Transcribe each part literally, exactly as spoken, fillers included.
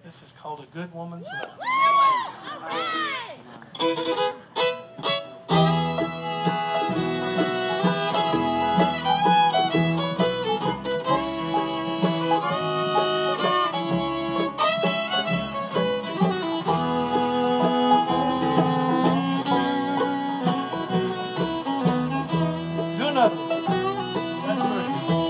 This is called A Good Woman's Love. Do another one. That's pretty.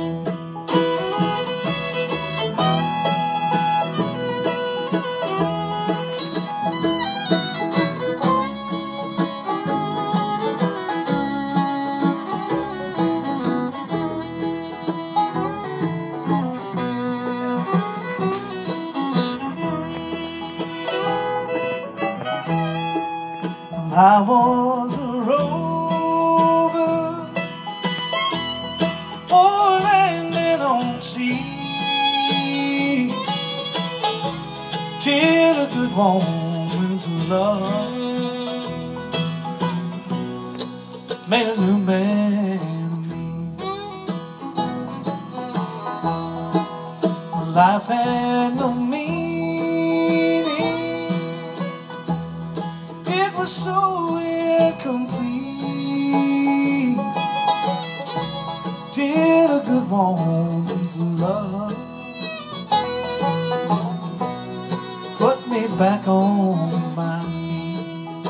I was a rover, oh, landing on sea, till a good woman's love made a new man of me. Life had no meaning, it was so incomplete, till a good woman's love put me back on my feet.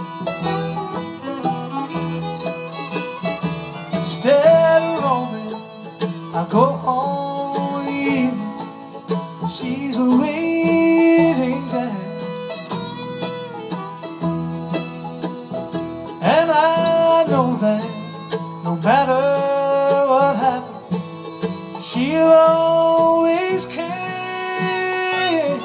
Instead of roaming, I go home, she's waiting there. And I know that no matter what happens, she'll always care.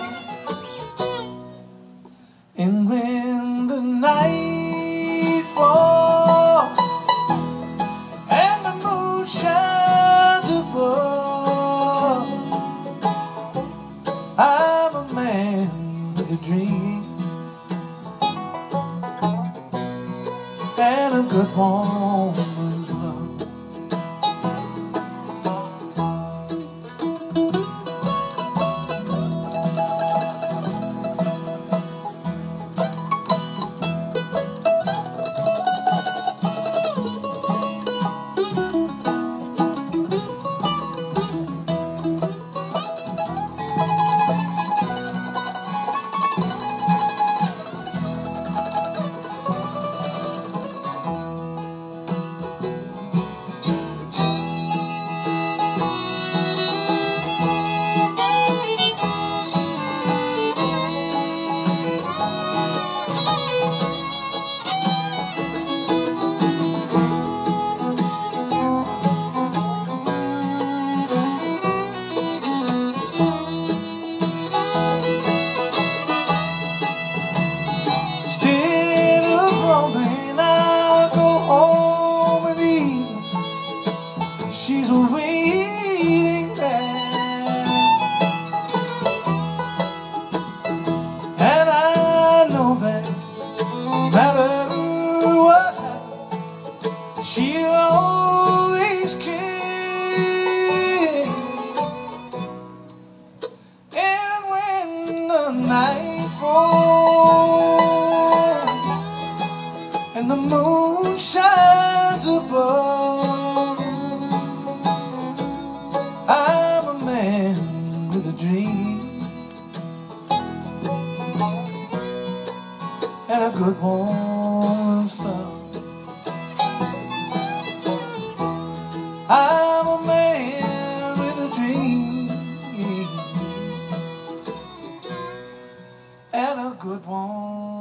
And when the night falls and the moon shines above, I'm a man with a dream and a good woman's love. She's waiting there, and I know that no matter what happens, she'll always care. And when the night falls and the moon shines above, I'm a man with a dream and a good woman's love. I'm a man with a dream and a good woman's love.